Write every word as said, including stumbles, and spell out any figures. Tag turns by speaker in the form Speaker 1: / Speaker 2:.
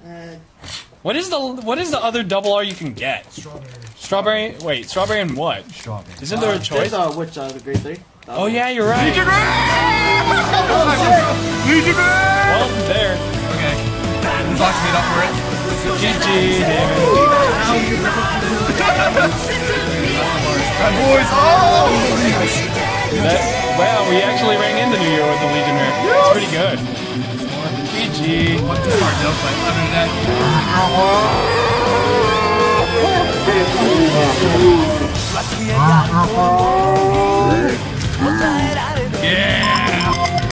Speaker 1: What is the what is the other double R you can get?
Speaker 2: Strawberry.
Speaker 1: Strawberry. Wait, strawberry and what?
Speaker 3: Strawberry.
Speaker 1: Isn't there a choice?
Speaker 4: There's, uh, which, uh, the grade three? That
Speaker 1: Oh
Speaker 4: one.
Speaker 1: yeah, you're right.
Speaker 3: Legion
Speaker 1: Well, there.
Speaker 3: Okay. Fox made up for it.
Speaker 1: G G, David.
Speaker 3: Bad boys. Oh!
Speaker 1: That, wow, we actually rang in the New Year with the Legion Rare. It's pretty good. G G.
Speaker 3: What the smart though, but other than that.
Speaker 5: Lucky I got